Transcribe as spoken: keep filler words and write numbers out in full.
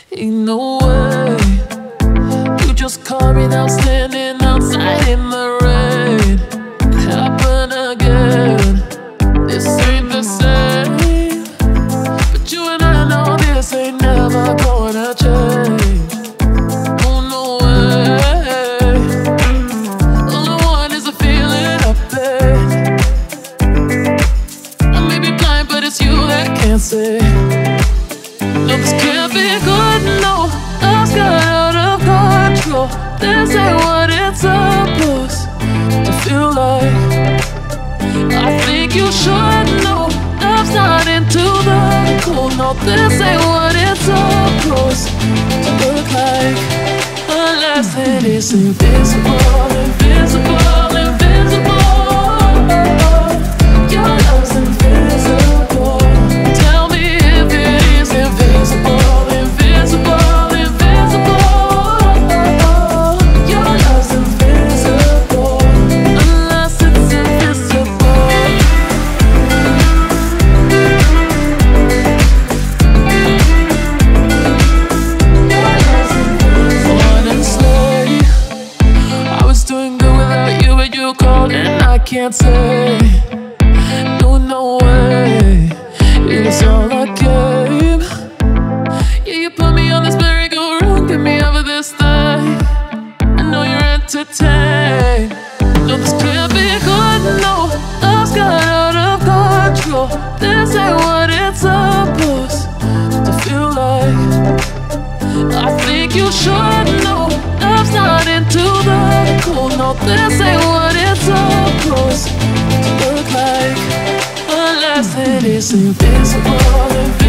Ain't no way you just caught me now standing outside in the rain. It happened again. This ain't the same, but you and I know this ain't never gonna change. Oh no way. All I want is a feeling of pain. I may be blind, but it's you that can't see. No, this can't be good, no. Love's got out of control. This ain't what it's supposed to feel like. I think you should know. Love's not into the cold. No, this ain't what it's supposed to look like. Unless it is invisible, invisible, invisible. Your love's invisible. Tell me if it is invisible, invisible, invisible. Your love's invisible. Unless it's invisible. Honestly, I was doing good without you, but you called and I can't say no, no way. It's all a game. Yeah, you put me on this merry-go-round, get me over this thing. I know you're entertained. No, this can't be good, no. Love's got out of control. This ain't what it's supposed to feel like. I think you should know. Love's not into the cold. No, this ain't what it's supposed to look like. Unless it is invisible, invisible.